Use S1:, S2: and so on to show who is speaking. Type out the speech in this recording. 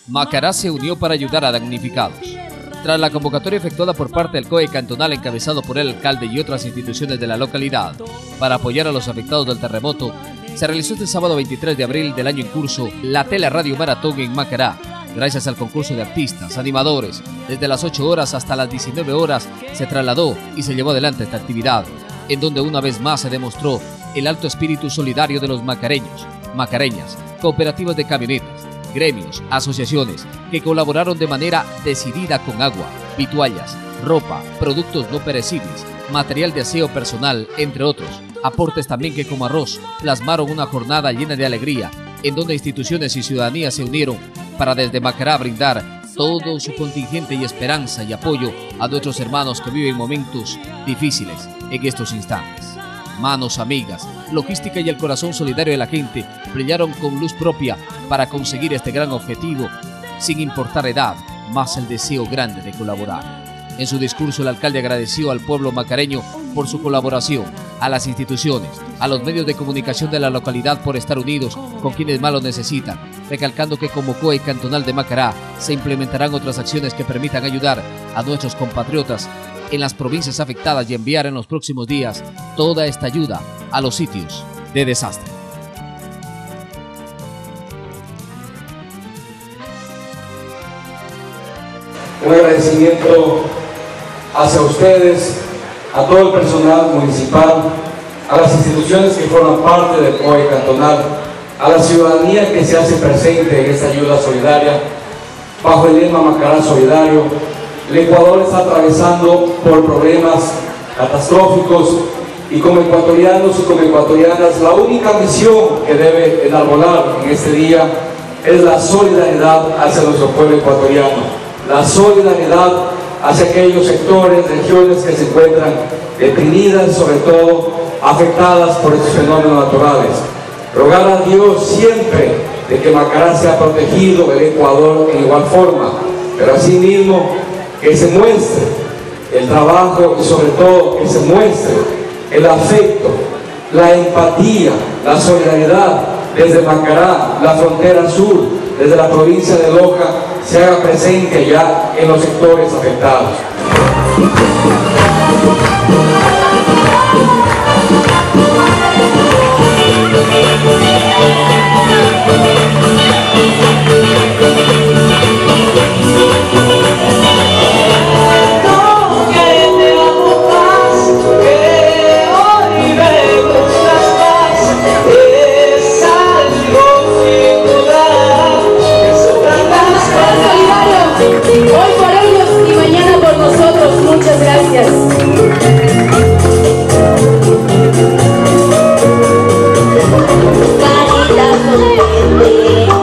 S1: Macará se unió para ayudar a damnificados. Tras la convocatoria efectuada por parte del COE cantonal encabezado por el alcalde y otras instituciones de la localidad para apoyar a los afectados del terremoto, se realizó este sábado 23 de abril del año en curso la Teleradio Maratón en Macará. Gracias al concurso de artistas, animadores, desde las 8 horas hasta las 19 horas se trasladó y se llevó adelante esta actividad, en donde una vez más se demostró el alto espíritu solidario de los macareños, macareñas, cooperativas de camionetas, gremios, asociaciones que colaboraron de manera decidida con agua, vituallas, ropa, productos no perecibles, material de aseo personal, entre otros. Aportes también que como arroz plasmaron una jornada llena de alegría, en donde instituciones y ciudadanía se unieron para desde Macará brindar todo su contingente y esperanza y apoyo a nuestros hermanos que viven momentos difíciles en estos instantes. Manos amigas, logística y el corazón solidario de la gente brillaron con luz propia para conseguir este gran objetivo, sin importar edad, más el deseo grande de colaborar. En su discurso, el alcalde agradeció al pueblo macareño por su colaboración, a las instituciones, a los medios de comunicación de la localidad por estar unidos con quienes más lo necesitan, recalcando que como COE cantonal de Macará se implementarán otras acciones que permitan ayudar a nuestros compatriotas en las provincias afectadas y enviar en los próximos días toda esta ayuda a los sitios de desastre.
S2: Un agradecimiento hacia ustedes, a todo el personal municipal, a las instituciones que forman parte del COE cantonal, a la ciudadanía que se hace presente en esta ayuda solidaria, bajo el lema Macará Solidario. El Ecuador está atravesando por problemas catastróficos y como ecuatorianos y como ecuatorianas, la única misión que debe enarbolar en este día es la solidaridad hacia nuestro pueblo ecuatoriano, la solidaridad hacia aquellos sectores, regiones que se encuentran deprimidas, sobre todo afectadas por estos fenómenos naturales. Rogar a Dios siempre de que Macará sea protegido, el Ecuador en igual forma, pero asimismo que se muestre el trabajo y sobre todo que se muestre el afecto, la empatía, la solidaridad desde Macará, la frontera sur, desde la provincia de Loja, se haga presente ya en los sectores afectados.
S3: Hoy por ellos y mañana por nosotros. Muchas gracias. Caridad,